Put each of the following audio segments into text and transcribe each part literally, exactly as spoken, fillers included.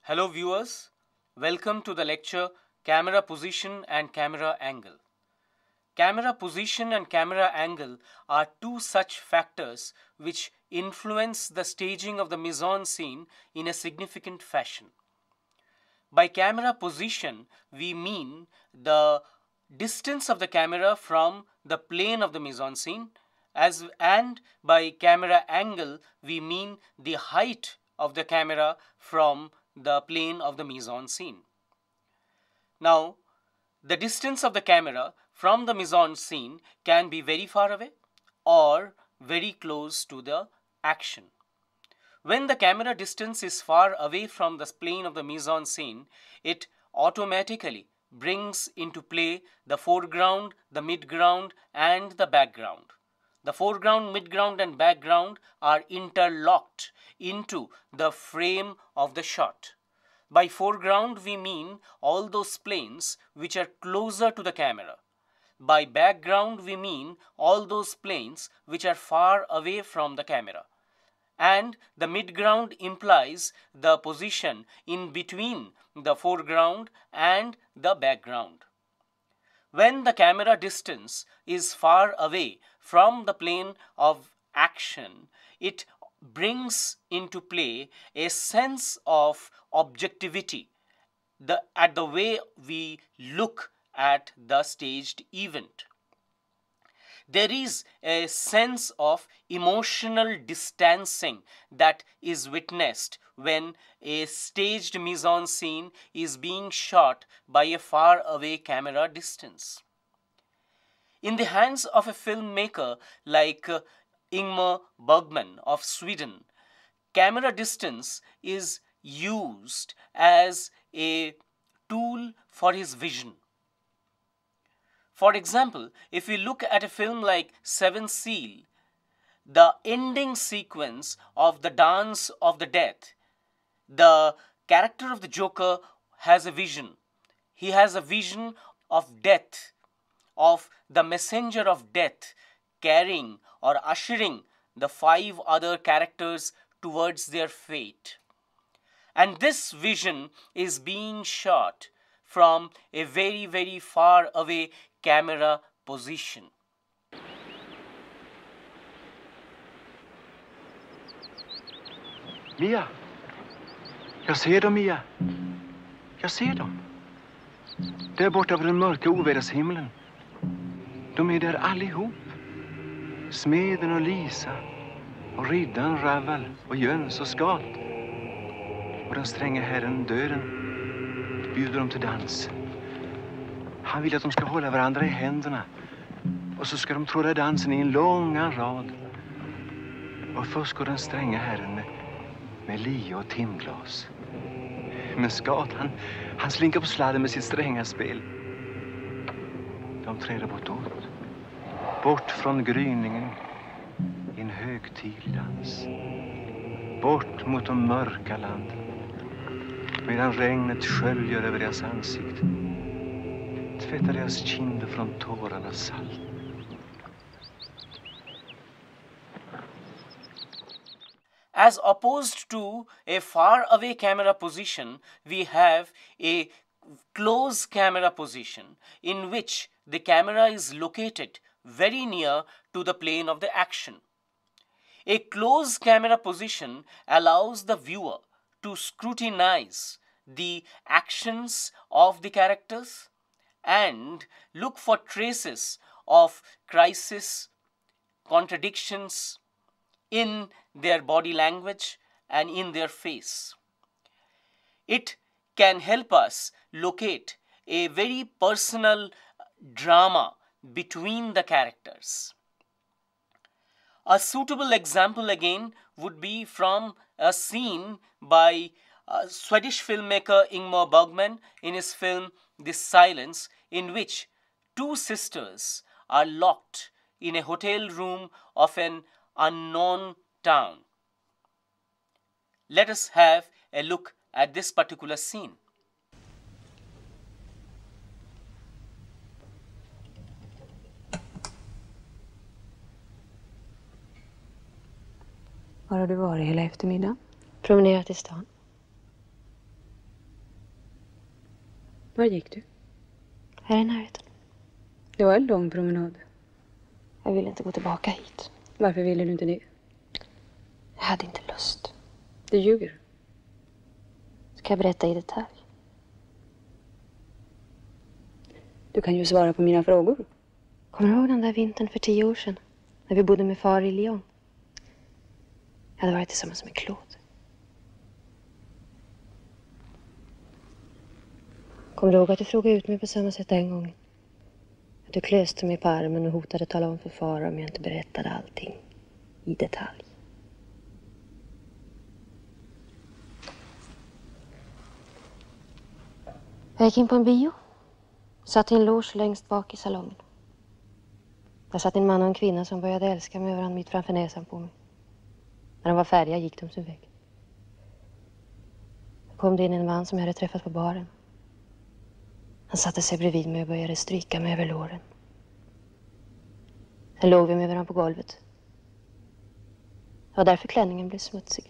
Hello viewers, welcome to the lecture Camera Position and Camera Angle. Camera position and camera angle are two such factors which influence the staging of the mise-en-scene in a significant fashion. By camera position, we mean the distance of the camera from the plane of the mise-en-scene, as and by camera angle, we mean the height of the camera from the plane of the mise-en-scene. Now, the distance of the camera from the mise-en-scene can be very far away or very close to the action. When the camera distance is far away from the plane of the mise-en-scene, it automatically brings into play the foreground, the midground, and the background. The foreground, midground, and background are interlocked into the frame of the shot. By foreground, we mean all those planes which are closer to the camera. By background, we mean all those planes which are far away from the camera. And the midground implies the position in between the foreground and the background. When the camera distance is far away from the plane of action, it brings into play a sense of objectivity the, at the way we look at the staged event. There is a sense of emotional distancing that is witnessed when a staged mise-en-scene is being shot by a far away camera distance. In the hands of a filmmaker like uh, Ingmar Bergman of Sweden, camera distance is used as a tool for his vision. For example, if we look at a film like Seventh Seal, the ending sequence of the Dance of the Death, the character of the Joker has a vision. He has a vision of death, of the messenger of death carrying or ushering the five other characters towards their fate. And this vision is being shot from a very, very far away camera position. Mia! Jag ser dem, Mia. Jag ser dem. Där borta på den mörka ovädershimlen. De är där allihop. Smeden och Lisa. Och riddaren Raval och Jöns och Skat. Och den stränga herren döden bjuder dem till dans. Han vill att de ska hålla varandra i händerna. Och så ska de tråda dansen i en långa rad. Och först går den stränga herren med, med lie och timglas. Men Skat, han, han slinkar på sladden med sitt stränga spel. De träder bortåt. Bort från gryningen i en högtidlig dans. Bort mot de mörka landen. Medan regnet sköljer över deras ansikten. Tvättar deras kinder från tårarnas salt. As opposed to a far away camera position, we have a close camera position in which the camera is located very near to the plane of the action. A close camera position allows the viewer to scrutinize the actions of the characters and look for traces of crisis, contradictions in their body language and in their face. It can help us locate a very personal drama between the characters. A suitable example again would be from a scene by uh, Swedish filmmaker Ingmar Bergman in his film This Silence, in which two sisters are locked in a hotel room of an unknown town. Let us have a look at this particular scene. Var har du varit hela eftermiddagen? Promenerat i stan. Var gick du? Här i närheten. Det var en lång promenad. Jag ville inte gå tillbaka hit. Varför ville du inte det? Jag hade inte lust. Du ljuger. Ska jag berätta i detalj? Du kan ju svara på mina frågor. Kommer du ihåg den där vintern för tio år sedan? När vi bodde med far i Lyon? Jag hade varit tillsammans med Claude. Kommer du ihåg att du frågade ut mig på samma sätt en gång? Att du klöste mig på armen och hotade tala om för far om jag inte berättade allting i detalj. Jag gick in på en bio. Satt i en loge längst bak i salongen. Där satt en man och en kvinna som började älska med varandra mitt framför näsan på mig. När de var färdiga gick de sin väg. Då kom det in en man som jag hade träffat på baren. Han satte sig bredvid mig och började stryka mig över låren. Sen låg vi med varandra på golvet. Det var därför klänningen blev smutsig.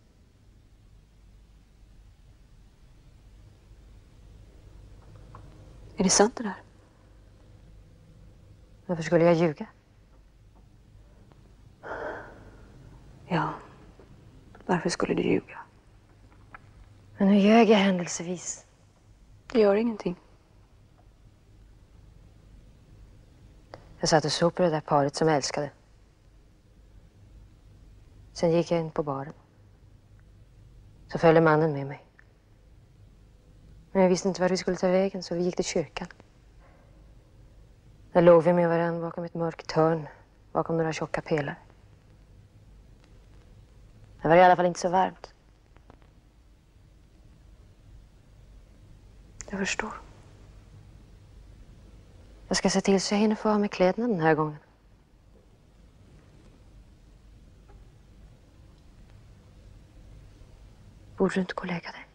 Är det sant det där? Varför skulle jag ljuga? Ja. Varför skulle du ljuga? Men nu ljög jag händelsevis. Det gör ingenting. Jag satt och såg på det där paret som jag älskade. Sen gick jag in på baren. Så följde mannen med mig. Men jag visste inte var vi skulle ta vägen, så vi gick till kyrkan. Där låg vi med varandra bakom ett mörkt hörn, bakom några tjocka pelare. Det var i alla fall inte så varmt. Jag förstår. Jag ska se till så jag hinner få av mig kläderna den här gången. Borde du inte gå och lägga dig?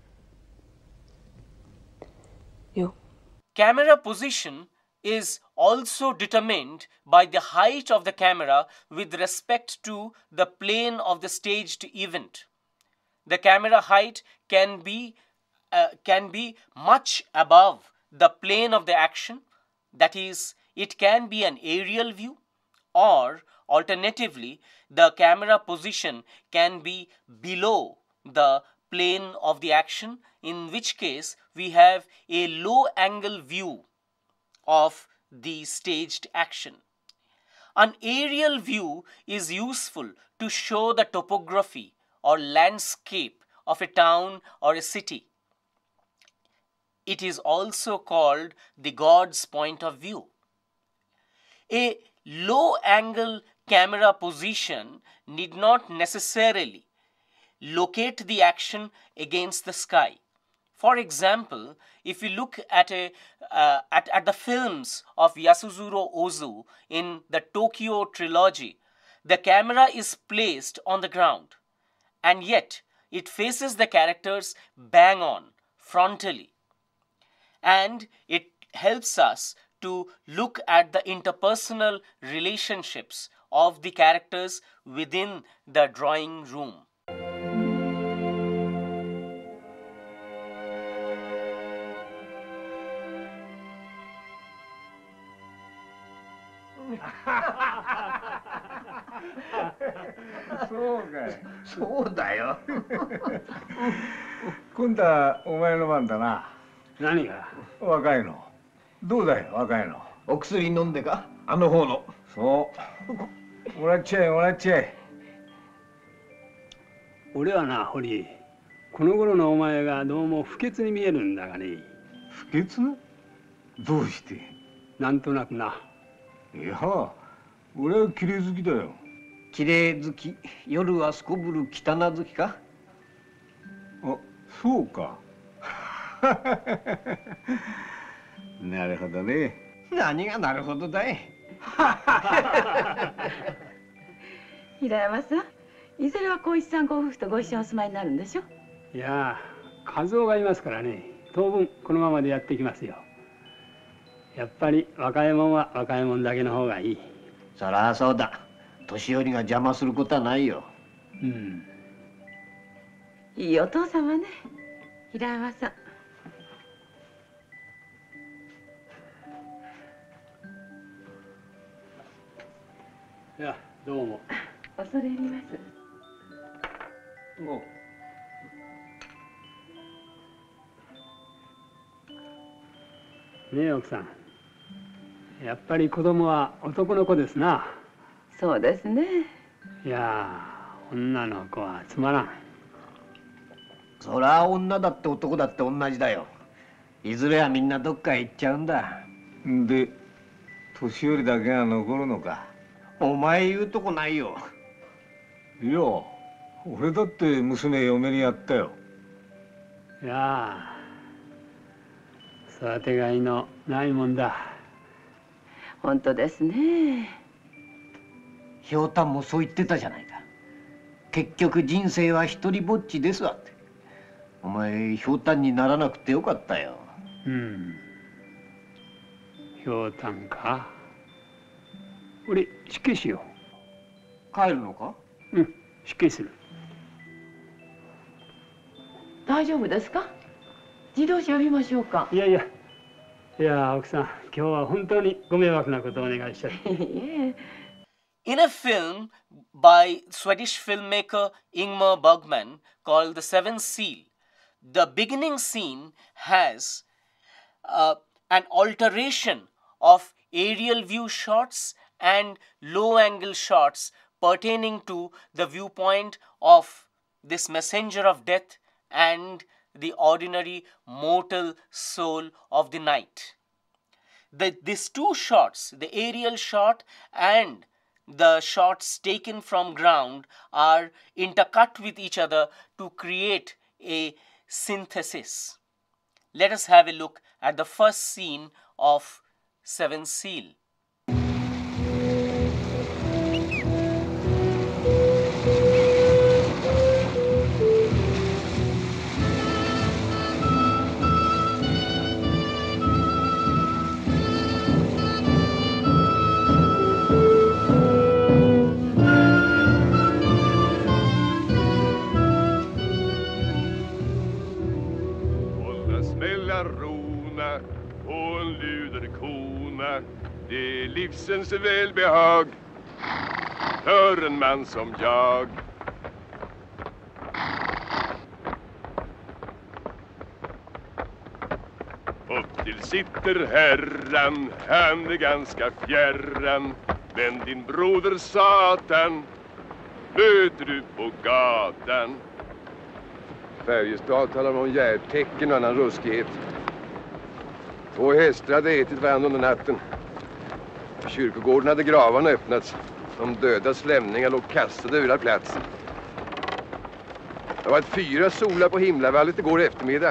Jo. Camera position is also determined by the height of the camera with respect to the plane of the staged event. The camera height can be uh, can be much above the plane of the action. That is, it can be an aerial view, or alternatively, the camera position can be below the plane of the action, in which case we have a low angle view of the staged action. An aerial view is useful to show the topography or landscape of a town or a city. It is also called the God's point of view. A low angle camera position need not necessarily locate the action against the sky. For example, if you look at, a, uh, at, at the films of Yasuzuru Ozu in the Tokyo trilogy, the camera is placed on the ground, and yet it faces the characters bang on, frontally. And it helps us to look at the interpersonal relationships of the characters within the drawing room. そうかい。そうだよ。今度はお前の番だな。 何が？ 若いの。どうだよ、若いの。 お薬飲んでか？あの方の。 そう。もらっちゃえ、もらっちゃえ。 俺はな、堀。この頃のお前がどうも不潔に見えるんだがね。 不潔？どうして？ なんとなくな。 いや、俺は綺麗好きだよ。 綺麗好き、夜はすこぶる汚好きか？ あ、そうか。なるほどね。 何がなるほどだい。 平山さん、いずれは小石さんご夫婦とご一緒にお住まいになるんでしょ？ いや、和夫がいますからね。当分このままでやっていきますよ。やっぱり若いもんは若いもんだけの方がいい。 そりゃそうだ。年寄りが邪魔することはないよ。 うん。 いいお父様ね、平山さん。 いや、どうも。 恐れ入ります。 おねえ奥さん、やっぱり子供は男の子ですな。 そうですね。 いやー、女の子はつまらん。 そりゃ女だって男だって同じだよ。いずれはみんなどっかへ行っちゃうんだ。 で年寄りだけが残るのか。 お前言うとこないよ。 いや俺だって娘嫁にやったよ。 いやー、育てがいのないもんだ。 本当ですね。 ひょうたんもそう言ってたじゃないか。結局人生は一人ぼっちですわって。お前ひょうたんにならなくてよかったよ。 うん。ひょうたんか。俺失敬しよ帰るのか？ う。うん、失敬する。 大丈夫ですか？自動車呼びましょうか。 いやいや、いや奥さん、今日は本当にご迷惑なことをお願いしちゃって。 いえ。 In a film by Swedish filmmaker Ingmar Bergman called The Seventh Seal, the beginning scene has uh, an alteration of aerial view shots and low angle shots pertaining to the viewpoint of this messenger of death and the ordinary mortal soul of the night. The, these two shots, the aerial shot and the shots taken from ground, are intercut with each other to create a synthesis. Let us have a look at the first scene of Seventh Seal. Och en luder kona, det är livsens välbehag för en man som jag. Upp till sitter herran, han är ganska fjärran, men din broder Satan möter du på gatan. Färjestad talar om järtecken och annan ruskighet. Två hästar hade ätit varandra under natten. På kyrkogården hade gravarna öppnats. De dödas lämningar låg kastade över platsen. Det var ett fyra solar på himlavallet igår eftermiddag.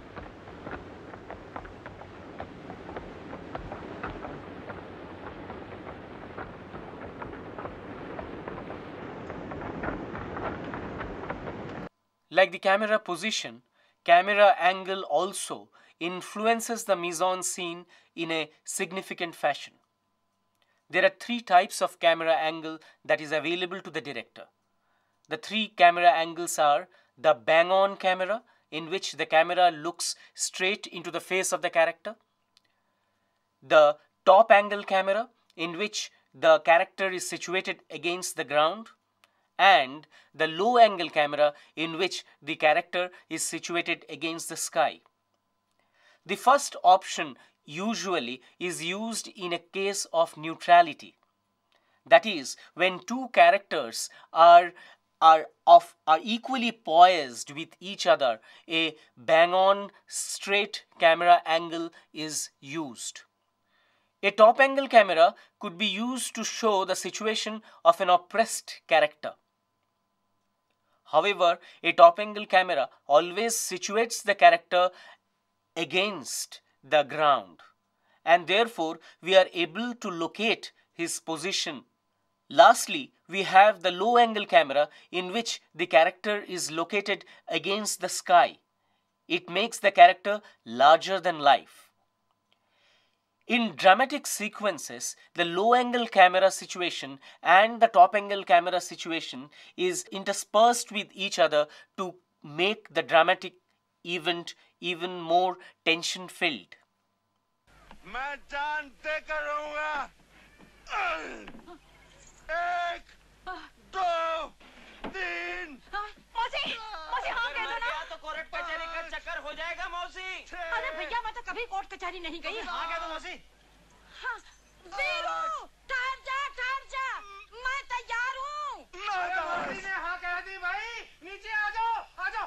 Like the camera position, camera angle also influences the mise-en-scene in a significant fashion. There are three types of camera angle that is available to the director. The three camera angles are the bang-on camera, in which the camera looks straight into the face of the character, the top angle camera, in which the character is situated against the ground, and the low angle camera, in which the character is situated against the sky. The first option usually is used in a case of neutrality. That is, when two characters are, are, of, are equally poised with each other, a bang-on straight camera angle is used. A top angle camera could be used to show the situation of an oppressed character. However, a top angle camera always situates the character against the ground, and therefore we are able to locate his position. Lastly, we have the low angle camera, in which the character is located against the sky. It makes the character larger than life. In dramatic sequences, the low angle camera situation and the top angle camera situation is interspersed with each other to make the dramatic event even more tension filled. एक, दो, तीन। मौसी, मौसी हाँ कह दो ना। तो कोर्ट कचहरी का चक्कर हो जाएगा मौसी। अरे भैया मैं तो कभी कोर्ट कचहरी नहीं गई। हाँ कह दो मौसी। हाँ, वीरू, ठहर जा, ठहर जा, मैं तैयार हूँ। मौसी ने हाँ कह दी भाई, नीचे आ जाओ, आ जाओ।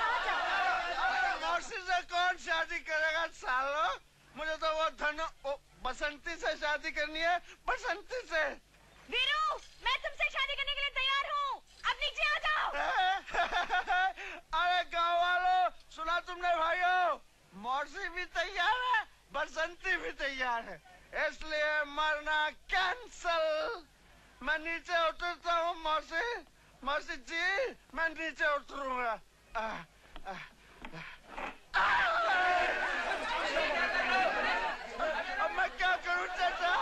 मौसी से कौन शादी करेगा सालो? मुझे तो वो धनो बसंती से शादी करनी है, बसंती से। वीरू, मैं तुमसे शादी करने के लिए तैयार हूँ। अब नीचे आ जाओ। अरे गाँव वालों, सुना तुमने भाइयों? मौसी भी तैयार है, बसंती भी तैयार है, इसलिए मरना कैंसल। मैं नीचे उतरता हूँ मौसी। मौसी जी, मैं नीचे उतरूंगा। अब मैं क्या करूँ चाचा?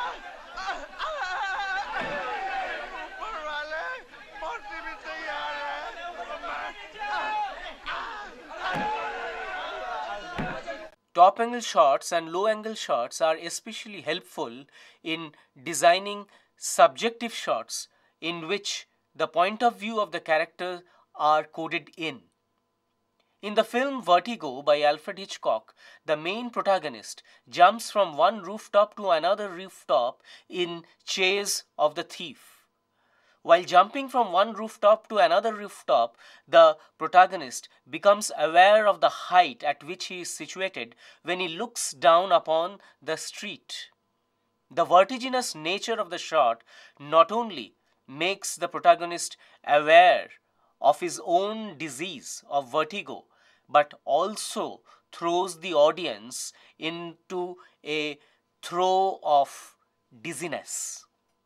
ऊपर वाले मौसी भी तैयार है। Top angle shots and low angle shots are especially helpful in designing subjective shots in which the point of view of the character are coded in. In the film Vertigo by Alfred Hitchcock, the main protagonist jumps from one rooftop to another rooftop in chase of the thief. While jumping from one rooftop to another rooftop, the protagonist becomes aware of the height at which he is situated when he looks down upon the street. The vertiginous nature of the shot not only makes the protagonist aware of his own disease of vertigo, but also throws the audience into a throe of dizziness.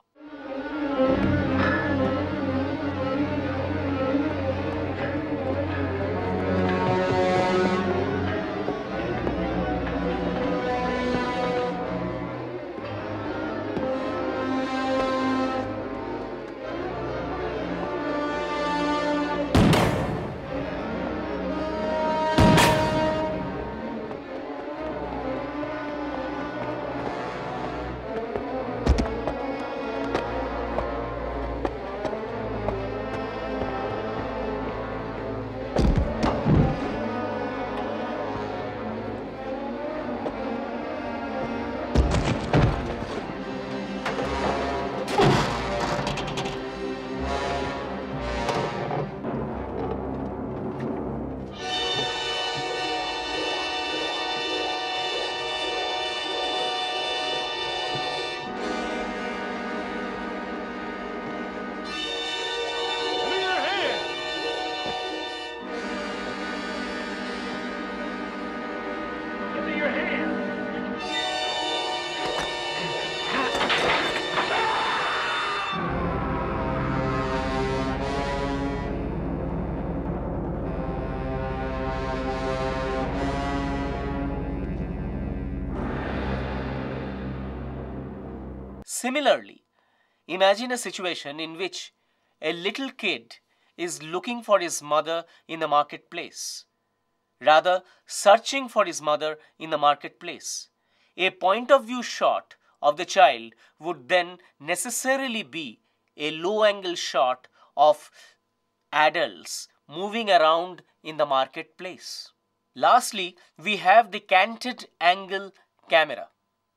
Similarly, imagine a situation in which a little kid is looking for his mother in the marketplace, rather searching for his mother in the marketplace. A point of view shot of the child would then necessarily be a low angle shot of adults moving around in the marketplace. Lastly, we have the canted angle camera,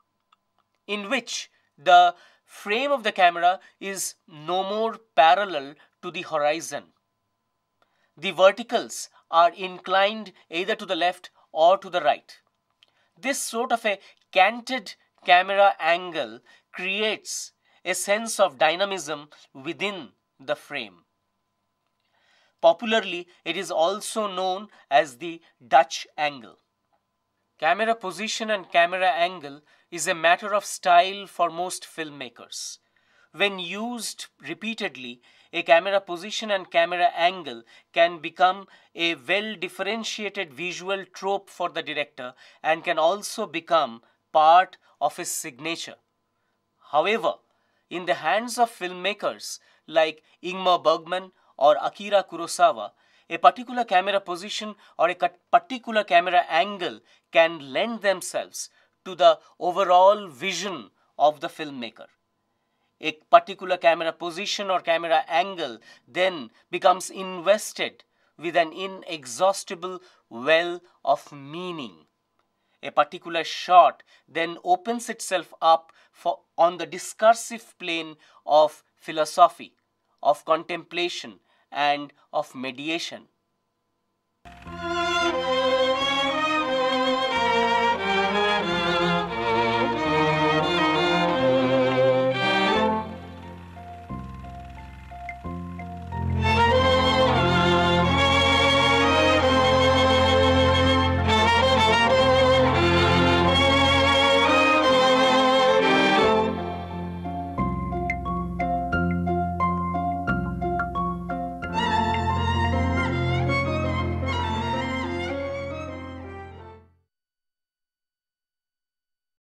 in which the frame of the camera is no more parallel to the horizon. The verticals are inclined either to the left or to the right. This sort of a canted camera angle creates a sense of dynamism within the frame. Popularly, it is also known as the Dutch angle. Camera position and camera angle is a matter of style for most filmmakers. When used repeatedly, a camera position and camera angle can become a well-differentiated visual trope for the director and can also become part of his signature. However, in the hands of filmmakers like Ingmar Bergman or Akira Kurosawa, a particular camera position or a particular camera angle can lend themselves to the overall vision of the filmmaker. a particular camera position or camera angle then becomes invested with an inexhaustible well of meaning. A particular shot then opens itself up for, on the discursive plane of philosophy, of contemplation, and of mediation.